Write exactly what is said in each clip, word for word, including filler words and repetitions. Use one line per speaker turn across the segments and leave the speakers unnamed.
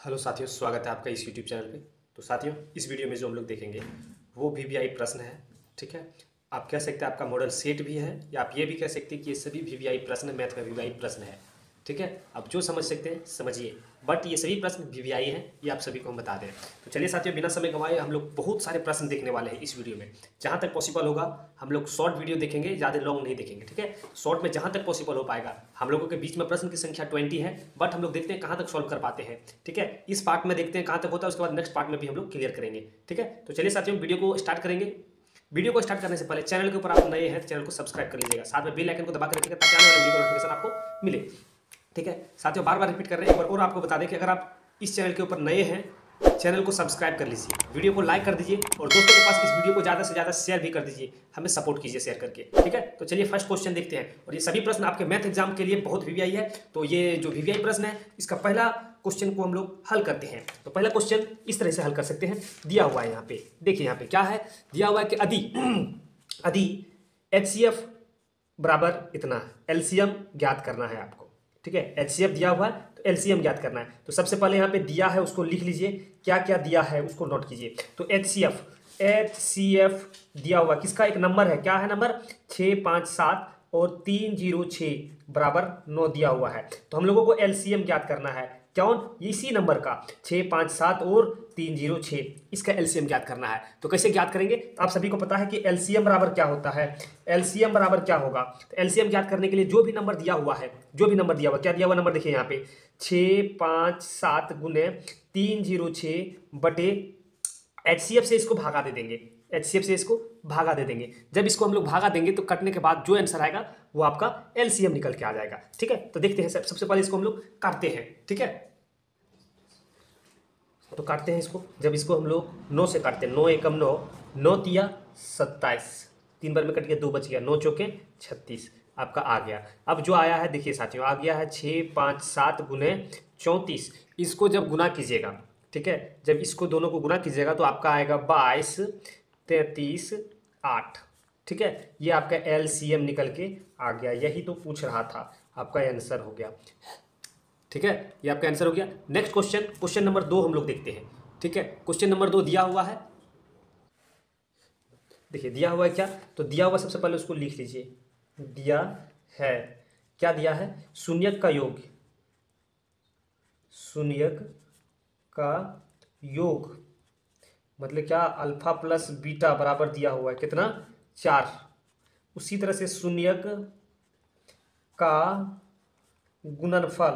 Hello साथियों, स्वागत है आपका इस यूट्यूब चैनल पे। तो साथियों, इस वीडियो में जो हम लोग देखेंगे वो वीवीआई प्रश्न है। ठीक है, आप कह सकते हैं आपका मॉडल सेट भी है, या आप ये भी कह सकते हैं कि ये सभी वीवीआई प्रश्न मैथ का वीवीआई प्रश्न है। ठीक है, आप जो समझ सकते हैं समझिए, बट ये सभी प्रश्न वीवीआई हैं, ये आप सभी को हम बता दें। तो चलिए साथियों, बिना समय गंवाए हम लोग बहुत सारे प्रश्न देखने वाले हैं इस वीडियो में। जहाँ तक पॉसिबल होगा हम लोग शॉर्ट वीडियो देखेंगे, ज़्यादा लॉन्ग नहीं देखेंगे। ठीक है, शॉर्ट में जहाँ तक पॉसिबल हो पाएगा। हम लोगों के बीच में प्रश्न की संख्या ट्वेंटी है, बट हम लोग देखते हैं कहाँ तक सॉल्व कर पाते हैं। ठीक है, इस पार्ट में देखते हैं कहाँ तक होता है, उसके बाद नेक्स्ट पार्ट में भी हम लोग क्लियर करेंगे। ठीक है, तो चलिए साथियों वीडियो को स्टार्ट करेंगे। वीडियो को स्टार्ट करने से पहले चैनल के ऊपर आप नए हैं तो चैनल को सब्सक्राइब कर लीजिएगा, साथ में बेल आइकन को दबा कर रखिएगा ताकि आने वाले वीडियो का नोटिफिकेशन आपको मिले। ठीक है साथियों, बार बार रिपीट कर रहे हैं, एक बार और आपको बता दें कि अगर आप इस चैनल के ऊपर नए हैं, चैनल को सब्सक्राइब कर लीजिए, वीडियो को लाइक कर दीजिए और दोस्तों के पास इस वीडियो को ज़्यादा से ज़्यादा शेयर भी कर दीजिए, हमें सपोर्ट कीजिए शेयर करके। ठीक है, तो चलिए फर्स्ट क्वेश्चन देखते हैं। और ये सभी प्रश्न आपके मैथ एग्जाम के लिए बहुत वीवीआई है। तो ये जो वीवीआई प्रश्न है, इसका पहला क्वेश्चन को हम लोग हल करते हैं। तो पहला क्वेश्चन इस तरह से हल कर सकते हैं, दिया हुआ है यहाँ पे। देखिए यहाँ पे क्या है, दिया हुआ है कि अदी अदी एच सी एफ बराबर इतना, एलसीएम ज्ञात करना है आपको। ठीक है, एचसीएफ दिया हुआ है तो एलसीएम ज्ञात करना है। तो सबसे पहले यहाँ पे दिया है उसको लिख लीजिए, क्या क्या दिया है उसको नोट कीजिए। तो एचसीएफ एचसीएफ दिया हुआ किसका, एक नंबर है, क्या है नंबर, छः पाँच सात और तीन जीरो छः बराबर नौ दिया हुआ है। तो हम लोगों को एलसीएम ज्ञात करना है, कौन, इसी नंबर का, छः पाँच सात और तीन जीरो छः, इसका एलसीएम ज्ञात करना है। तो कैसे ज्ञात करेंगे, तो आप सभी को पता है कि एलसीएम बराबर क्या होता है। एलसीएम बराबर क्या होगा, तो एलसीएम ज्ञात करने के लिए जो भी नंबर दिया हुआ है, जो भी नंबर दिया हुआ, क्या दिया हुआ नंबर देखिए यहाँ पे, छः पाँच सात गुने तीन जीरो छः बटे एचसीएफ से इसको भागा दे देंगे, एचसीएफ से इसको भागा दे देंगे। जब इसको हम लोग भागा देंगे तो कटने के बाद जो आंसर आएगा वो आपका एलसीएम निकल के आ जाएगा। ठीक है, तो देखते हैं, सबसे पहले इसको हम लोग काटते हैं। ठीक है, तो काटते हैं इसको। जब इसको हम लोग नौ से काटते हैं, नौ एकम नौ, नौ तिया सत्ताईस, तीन बार में कट गया, दो बच गया, नौ चौके छत्तीस आपका आ गया। अब जो आया है देखिए साथियों, आ गया है छः पाँच सात गुने चौंतीस। इसको जब गुना कीजिएगा, ठीक है, जब इसको दोनों को गुना कीजिएगा तो आपका आएगा बाईस तैंतीस आठ। ठीक है, ये आपका एलसीएम निकल के आ गया। यही तो पूछ रहा था, आपका आंसर हो गया। ठीक है, ये आपका आंसर हो गया। नेक्स्ट क्वेश्चन, क्वेश्चन नंबर दो हम लोग देखते हैं। ठीक है, क्वेश्चन नंबर दो दिया हुआ है, देखिए दिया हुआ है क्या, तो दिया हुआ सबसे पहले उसको लिख लीजिए। दिया है, क्या दिया है, शून्यक का योग, शून्यक का योग मतलब क्या, अल्फा प्लस बीटा बराबर दिया हुआ है कितना, चार। उसी तरह से शून्यक का गुणनफल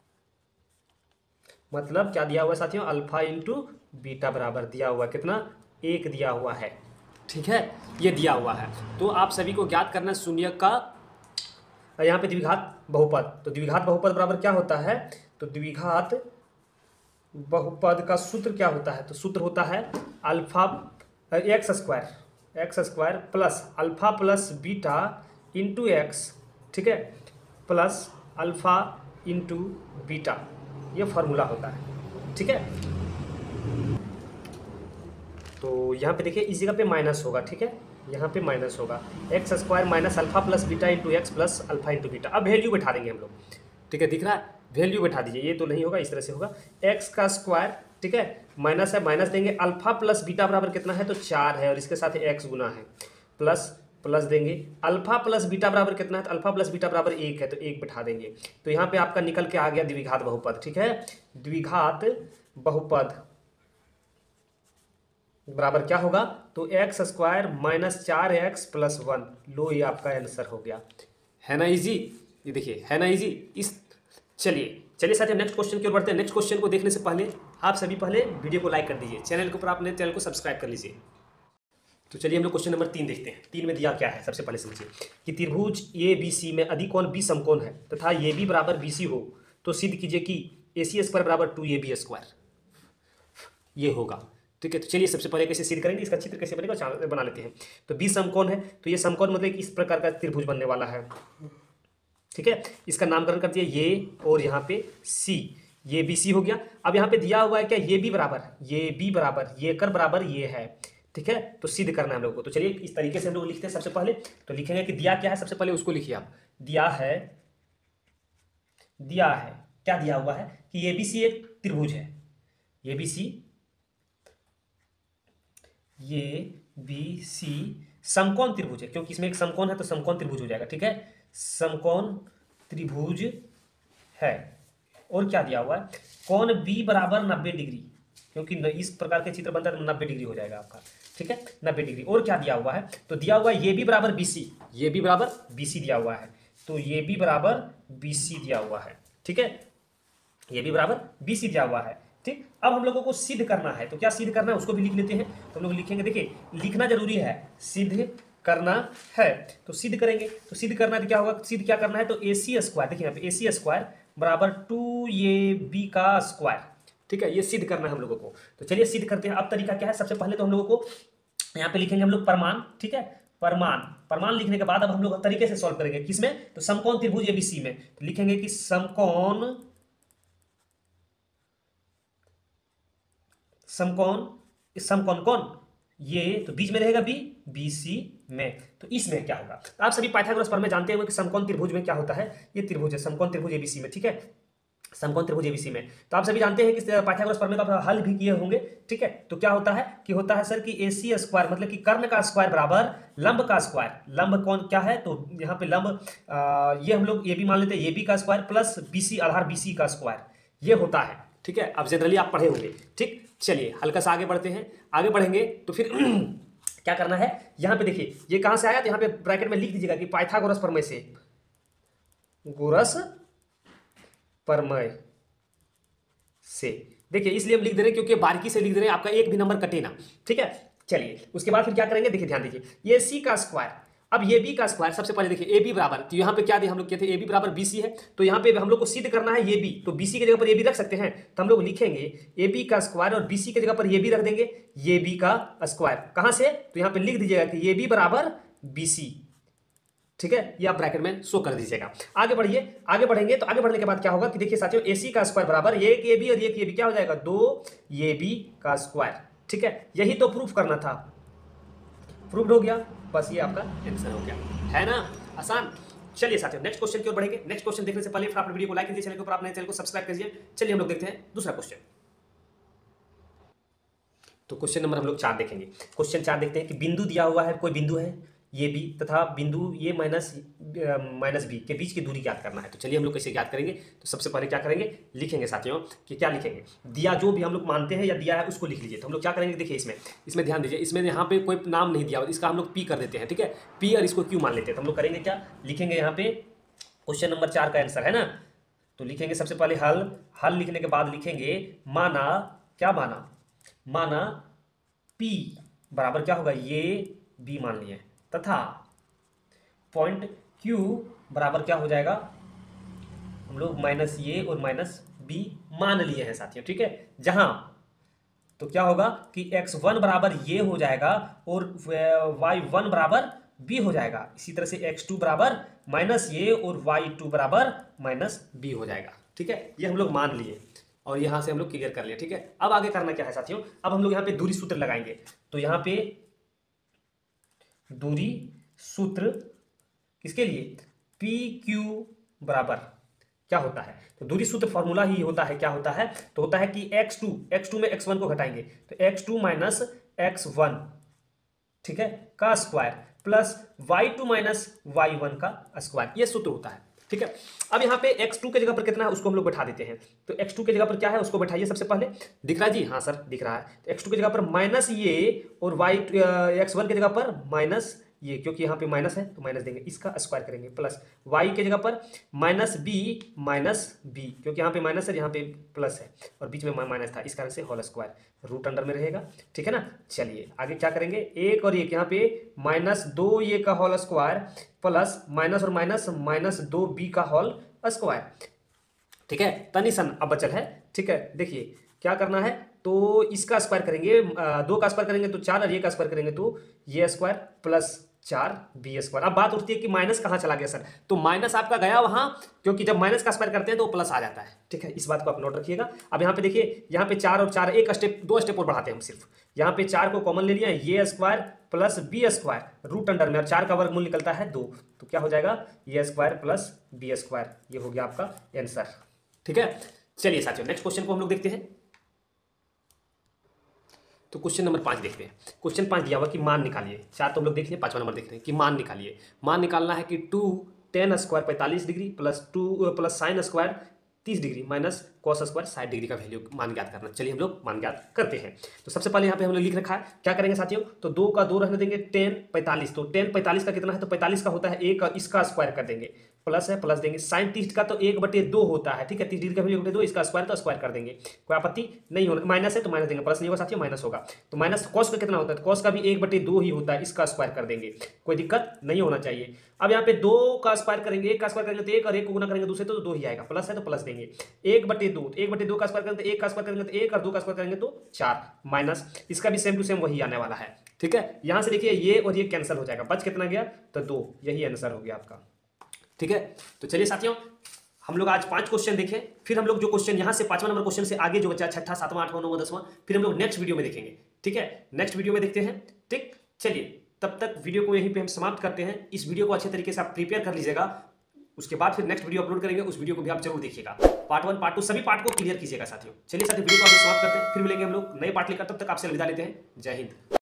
मतलब क्या दिया हुआ है साथियों, अल्फा इंटू बीटा बराबर दिया हुआ है कितना, एक दिया हुआ है। ठीक है, ये दिया हुआ है। तो आप सभी को ज्ञात करना शून्यक का, यहाँ पे द्विघात बहुपद, तो द्विघात बहुपद बराबर क्या होता है, तो द्विघात बहुपद का सूत्र क्या होता है, तो सूत्र होता है alpha x square, x square plus alpha plus beta into x, ठीक है, प्लस अल्फा इंटू बीटा, ये फार्मूला होता है। ठीक है, तो यहाँ पे देखिए इस जगह पे माइनस होगा। ठीक है, यहाँ पे माइनस होगा, x square minus alpha plus beta into x plus alpha into beta. अब वैल्यू बैठा देंगे हम लोग। ठीक है, दिख रहा है, वैल्यू बैठा दीजिए, ये तो नहीं होगा, इस तरह से होगा, एक्स का स्क्वायर, ठीक है, माइनस है, माइनस देंगे, अल्फा प्लस बीटा बराबर कितना है, तो चार है, और इसके साथ एक्स गुना है, प्लस प्लस देंगे, अल्फा प्लस बीटा बराबर कितना है, तो अल्फा प्लस बीटा बराबर एक है, तो एक बैठा देंगे। तो यहाँ पे आपका निकल के आ गया द्विघात बहुपद। ठीक है, द्विघात बहुपद बराबर क्या होगा, तो एक्स स्क्वायर माइनस चार एक्स प्लस वन। लो, ये आपका आंसर हो गया, है ना इजी, ये देखिए है ना इजी। इस चलिए चलिए साथियों नेक्स्ट क्वेश्चन की ओर बढ़ते हैं। नेक्स्ट क्वेश्चन को देखने से पहले आप सभी पहले वीडियो को लाइक कर दीजिए, चैनल के ऊपर आपने चैनल को सब्सक्राइब कर लीजिए। तो चलिए हम लोग क्वेश्चन नंबर तीन देखते हैं। तीन में दिया क्या है, सबसे पहले समझिए कि त्रिभुज ए बी सी में अधिकोण बी समकोण है तथा ये बी बराबर बी सी हो तो सिद्ध कीजिए कि ए सी स्क्वायर बराबर टू ए बी स्क्वायर, ये होगा। ठीक है, तो चलिए सबसे पहले कैसे सिद्ध करेंगे, इसका चित्र कैसे बनेगा बना लेते हैं। तो बी समकोण है, तो ये समकोण मतलब इस प्रकार का त्रिभुज बनने वाला है। ठीक है, इसका नामकरण कर दिया ये, और यहाँ पे सी, ये बी सी हो गया। अब यहाँ पे दिया हुआ है क्या, ये बी बराबर, ये बी बराबर, ये कर बराबर ये है। ठीक है, तो सिद्ध करना है हम लोग को। तो चलिए इस तरीके से हम लोग लिखते हैं। सबसे पहले तो लिखेंगे कि दिया क्या है, सबसे पहले उसको लिखिए आप। दिया है, दिया है क्या दिया हुआ है कि ए बी सी एक त्रिभुज है। ये बी सी, ये बी सी समकोण त्रिभुज है, क्योंकि इसमें एक समकोण है तो समकोण त्रिभुज हो जाएगा। ठीक है, समकोण त्रिभुज है। और क्या दिया हुआ है, कोण बी बराबर नब्बे डिग्री, क्योंकि इस प्रकार के चित्र बनता है तो नब्बे डिग्री हो जाएगा आपका। ठीक है, नब्बे डिग्री। और क्या दिया हुआ है, तो दिया हुआ है ये भी बराबर बी सी, ये भी बराबर बी सी दिया हुआ है, तो ये भी बराबर बी सी दिया हुआ है। ठीक है, ये भी बराबर बी सी दिया हुआ है। ठीक, अब हम लोगों को सिद्ध करना है, तो क्या सिद्ध करना है उसको भी लिख लेते हैं। तो हम लोग लिखेंगे, देखिए लिखना जरूरी है, सिद्ध करना है तो सिद्ध करेंगे। तो सिद्ध करना है तो क्या होगा, सिद्ध क्या करना है, तो ए सी स्क्वायर, देखिए यहाँ पे ए सी स्क्वायर बराबर टू ए बी का स्क्वायर। ठीक है, ये सिद्ध करना है हम लोगों को। तो चलिए सिद्ध करते हैं। अब तरीका क्या है, सबसे पहले तो हम लोगों को यहाँ पे लिखेंगे हम लोग परमान। ठीक है, परमान, परमान लिखने के बाद अब हम लोग तरीके से सॉल्व करेंगे, किसमें, तो समकोण त्रिभुज एबीसी में। तो लिखेंगे कि समकोण समकोण समकोण कौन, ये तो बीच में रहेगा बी, बी सी में। तो इसमें क्या होगा, तो आप सभी पाइथागोरस प्रमेय जानते होंगे कि समकोण त्रिभुज में क्या होता है, ये त्रिभुज है समकोण त्रिभुज एबीसी में। ठीक है, समकोण त्रिभुज एबीसी में तो आप सभी जानते हैं कि पाइथागोरस प्रमेय का हल भी किए होंगे। ठीक है, तो क्या होता है कि होता है सर कि ए सी स्क्वायर मतलब कि कर्ण का स्क्वायर बराबर लंब का स्क्वायर। लंब कौन क्या है, तो यहाँ पे लंब आ, ये हम लोग ए बी मान लेते हैं, ए बी का स्क्वायर प्लस बी सी आधार बी सी का स्क्वायर, ये होता है। ठीक है, अब जनरली आप पढ़े होंगे। ठीक, चलिए हल्का सा आगे बढ़ते हैं। आगे बढ़ेंगे तो फिर क्या करना है, यहाँ पे देखिए ये कहाँ से आया, तो यहाँ पे ब्रैकेट में लिख दीजिएगा कि पाइथागोरस प्रमेय से, गोरस प्रमेय से। देखिए इसलिए हम लिख दे रहे हैं क्योंकि बारीकी से लिख दे रहे हैं, आपका एक भी नंबर कटे ना। ठीक है, चलिए उसके बाद फिर क्या करेंगे, देखिए ध्यान दीजिए, ये सी का स्क्वायर, अब ये बी का स्क्वायर। सबसे पहले देखिए ए बी बराबर, तो यहाँ पे क्या दिया हम लोग कहते हैं, ए बी बराबर बी सी है, तो यहाँ पे हम लोग को सिद्ध करना है ये बी, तो बी सी की जगह पर ये बी रख सकते हैं। तो हम लोग लिखेंगे ए बी का स्क्वायर और बी सी की जगह पर ये बी रख देंगे, ये बी का स्क्वायर। कहाँ से, तो यहाँ पे लिख दीजिएगा कि ये बी बराबर बी सी। ठीक है, ये आप ब्रैकेट में शो कर दीजिएगा। आगे बढ़िए, आगे बढ़ेंगे तो आगे बढ़ने के बाद क्या होगा कि देखिए साथियों, ए सी का स्क्वायर बराबर एक ए बी और एक ए बी, क्या हो जाएगा, दो ए बी का स्क्वायर। ठीक है, यही तो प्रूफ करना था, प्रूफ हो गया, बस ये आपका आंसर हो गया, है ना, आसान। चलिए साथियों नेक्स्ट क्वेश्चन की ओर बढ़ेंगे। नेक्स्ट क्वेश्चन देखने से पहले फटाफट वीडियो को लाइक कीजिए, चैनल को आप नए चैनल को सब्सक्राइब कीजिए। चलिए हम लोग देखते हैं दूसरा क्वेश्चन। तो क्वेश्चन नंबर हम लोग चार देखेंगे। क्वेश्चन चार देखते हैं कि बिंदु दिया हुआ है, कोई बिंदु है ये बी तथा बिंदु ये माइनस माइनस बी के बीच की दूरी ज्ञात करना है। तो चलिए हम लोग कैसे ज्ञात करेंगे, तो सबसे पहले क्या करेंगे, लिखेंगे साथियों कि क्या लिखेंगे, दिया जो भी हम लोग मानते हैं या दिया है उसको लिख लीजिए। तो हम लोग क्या करेंगे, देखिए इसमें इसमें ध्यान दीजिए, इसमें यहाँ पे कोई नाम नहीं दिया, इसका हम लोग पी कर देते हैं। ठीक है, पी और इसको क्यू मान लेते हैं। तो हम लोग करेंगे क्या, लिखेंगे यहाँ पे क्वेश्चन नंबर चार का आंसर है ना। तो लिखेंगे सबसे पहले हल, हल लिखने के बाद लिखेंगे माना, क्या माना, माना P बराबर क्या होगा, ये B मान लिए, तथा पॉइंट Q बराबर क्या हो जाएगा, हम लोग माइनस ये और माइनस B मान लिए हैं साथियों। ठीक है, जहां तो क्या होगा कि एक्स वन बराबर ये हो जाएगा और वाई वन बराबर B हो जाएगा। इसी तरह से एक्स टू बराबर माइनस ये और वाई टू बराबर माइनस B हो जाएगा। ठीक है, ये हम लोग मान लिए और यहाँ से हम लोग क्लियर कर लिया। ठीक है, अब आगे करना क्या है साथियों, अब हम लोग यहाँ पे दूरी सूत्र लगाएंगे। तो यहाँ पे दूरी सूत्र किसके लिए, पी क्यू बराबर क्या होता है, तो दूरी सूत्र फॉर्मूला ही होता है, क्या होता है, तो होता है कि एक्स टू, एक्स टू में एक्स वन को घटाएंगे तो x two minus x one, ठीक है, का square plus y two minus y one का स्क्वायर, ये सूत्र होता है। ठीक है, अब यहाँ पे एक्स टू के जगह पर कितना है उसको हम लोग बैठा देते हैं। तो एक्स टू के जगह पर क्या है उसको बैठाइए सबसे पहले, दिख रहा है जी, हाँ सर दिख रहा है। तो एक्स टू की जगह पर माइनस ये और वाई एक्स वन की जगह पर माइनस ये, क्योंकि यहाँ पे माइनस है तो माइनस देंगे, इसका स्क्वायर करेंगे, प्लस वाई के जगह पर माइनस बी माइनस बी, क्योंकि यहाँ पे माइनस है यहाँ पे प्लस है और बीच में माइनस था, इस कारण से होल स्क्वायर, रूट अंडर में रहेगा। ठीक है ना, चलिए आगे क्या करेंगे, एक और एक यहाँ पे माइनस दो ये का होल स्क्वायर प्लस माइनस और माइनस माइनस दो बी का होल स्क्वायर। ठीक है, तनिसन अब बचल है। ठीक है, देखिए क्या करना है, तो इसका स्क्वायर करेंगे, दो का स्क्वायर करेंगे तो चार और ये का स्क्वायर करेंगे तो ये स्क्वायर प्लस चार बी स्क्वायर। अब बात उठती है कि माइनस कहाँ चला गया सर, तो माइनस आपका गया वहां, क्योंकि जब माइनस का स्क्वायर करते हैं तो प्लस आ जाता है। ठीक है, इस बात को आप नोट रखिएगा। अब यहाँ पे देखिए, यहाँ पे चार और चार, एक स्टेप दो स्टेप और बढ़ाते हैं हम, सिर्फ यहाँ पे चार को कॉमन ले लिया, ये square plus B square root under में, और चार का वर्गमूल निकलता है दो, तो क्या हो जाएगा, ये स्क्वायर प्लस बी स्क्वायर, ये हो गया आपका आंसर। ठीक है, चलिए साथियों नेक्स्ट क्वेश्चन को हम लोग देखते हैं। तो क्वेश्चन नंबर पाँच देखते हैं। क्वेश्चन पाँच दिया हुआ कि मान निकालिए। चार तो हम लोग देख लिए, पाँचवा नंबर देख रहे हैं कि मान निकालिए। मान निकालना है कि टू टेन स्क्वायर पैंतालीस degree plus two plus sine square तीस डिग्री माइनस कॉस स्क्वायर साठ डिग्री का वैल्यू मान ज्ञात करना। चलिए हम लोग मान ज्ञात करते हैं। तो सबसे पहले यहाँ पे हम लोग लिख रखा है, क्या करेंगे साथियों, तो दो का दो रहने देंगे, टेन पैंतालीस, तो टेन पैंतालीस का कितना है, तो पैंतालीस का होता है एक, इसका स्क्वायर कर देंगे, प्लस है प्लस देंगे, साइन तीस का तो एक बटे दो होता है, ठीक है, तीस डिग्री का वैल्यू बटे दो, इसका स्क्वायर तो स्क्वायर कर देंगे, कोई आपत्ति नहीं होना, माइनस है तो माइनस देंगे, प्लस नहीं होगा साथियों, माइनस होगा, तो माइनस कॉस का कितना होता है, कॉस का भी एक बटे दो ही होता है, इसका स्क्वायर कर देंगे, कोई दिक्कत नहीं होना चाहिए। अब यहाँ पे दो का स्क्वायर करेंगे, एक का स्क्वायर करेंगे तो एक, और एक को गुना करेंगे दूसरे तो दो ही आएगा, प्लस है तो प्लस देंगे, एक बटे दो, एक बटे दो का स्क्वायर करेंगे तो एक का स्क्वायर करेंगे तो एक, और दो का स्क्वायर करेंगे तो चार, माइनस इसका भी सेम टू सेम वही आने वाला है, ठीक है। यहां से देखिए ये और ये कैंसिल हो जाएगा, बच कितना गया, तो दो, यही आंसर हो गया आपका, ठीक है। तो चलिए साथियों, हम लोग आज पांच क्वेश्चन देखें, फिर हम लोग जो क्वेश्चन यहाँ से पांचवा नंबर क्वेश्चन से आगे जो बचा छठा सातवां आठवां नौवां दसवां, फिर हम लोग नेक्स्ट वीडियो में देखेंगे, ठीक है, नेक्स्ट वीडियो में देखते हैं, ठीक। चलिए तब तक वीडियो को यहीं पे हम समाप्त करते हैं। इस वीडियो को अच्छे तरीके से आप प्रिपेयर कर लीजिएगा, उसके बाद फिर नेक्स्ट वीडियो अपलोड करेंगे, उस वीडियो को भी आप जरूर देखिएगा। पार्ट वन पार्ट टू सभी पार्ट को क्लियर कीजिएगा साथियों। चलिए साथियों, वीडियो को आप समाप्त करते हैं, फिर मिलेंगे हम लोग नए पार्ट लेकर, तब तक आपसे विदा लेते हैं। जय हिंद।